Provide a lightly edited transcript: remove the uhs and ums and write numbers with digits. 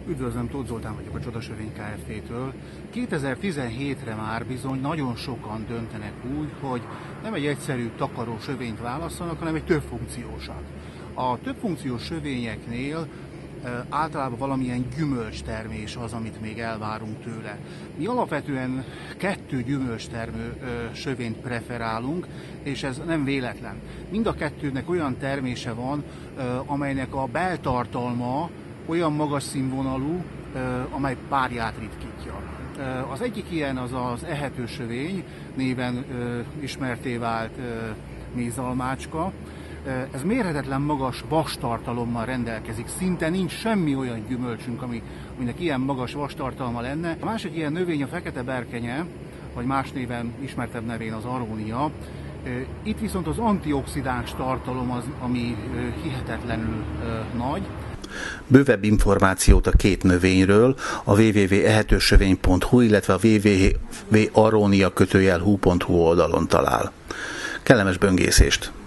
Üdvözlöm, Tóth Zoltán vagyok a Csodasövény Kft-től. 2017-re már bizony nagyon sokan döntenek úgy, hogy nem egy egyszerű takaró sövényt választanak, hanem egy többfunkciósat. A többfunkciós sövényeknél általában valamilyen gyümölcstermés az, amit még elvárunk tőle. Mi alapvetően 2 gyümölcstermő sövényt preferálunk, és ez nem véletlen. Mind a 2-nek olyan termése van, amelynek a beltartalma olyan magas színvonalú, amely párját ritkítja. Az egyik ilyen az az ehető sövény, néven ismertté vált mézalmácska. Ez mérhetetlen magas vastartalommal rendelkezik, szinte nincs semmi olyan gyümölcsünk, aminek ilyen magas vastartalma lenne. A másik ilyen növény a fekete berkenye, vagy más néven, ismertebb nevén az arónia. Itt viszont az antioxidáns tartalom az, ami hihetetlenül nagy. Bővebb információt a 2 növényről a www.ehetősövény.hu, illetve a www.aronia-hu.hu oldalon talál. Kellemes böngészést!